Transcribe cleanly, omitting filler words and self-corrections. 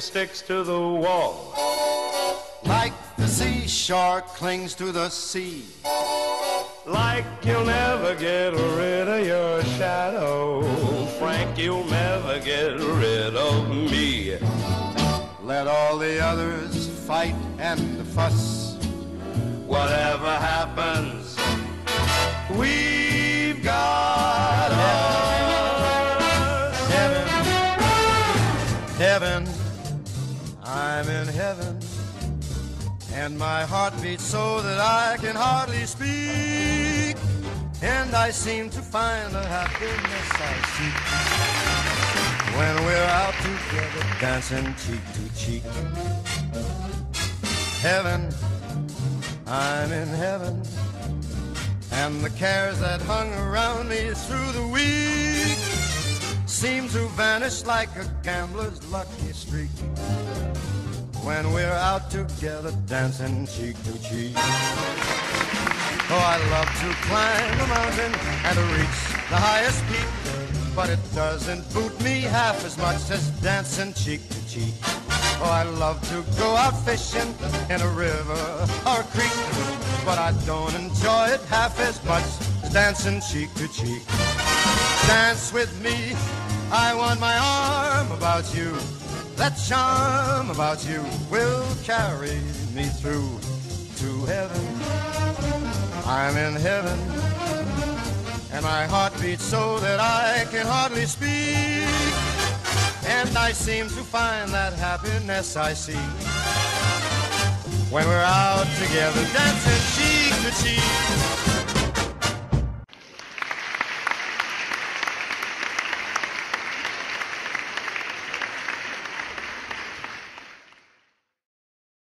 sticks to the wall. Like the seashore clings to the sea. Like you'll never get rid of your shadow. Frank, you'll never get rid of me. Let all the others fight and fuss. Whatever happens, we've got us. Heaven, heaven, I'm in heaven. And my heart beats so that I can hardly speak. And I seem to find the happiness I seek when we're out together dancing cheek to cheek. Heaven, I'm in heaven. And the cares that hung around me through the week seem to vanish like a gambler's lucky streak when we're out together dancing cheek to cheek. Oh, I love to climb a mountain and to reach the highest peak, but it doesn't boot me half as much as dancing cheek to cheek. Oh, I love to go out fishing in a river or a creek, but I don't enjoy it half as much as dancing cheek to cheek. Dance with me, I want my arm about you. That charm about you will carry me through to heaven. I'm in heaven, and my heart beats so that I can hardly speak. And I seem to find that happiness I seek when we're out together dancing cheek to cheek.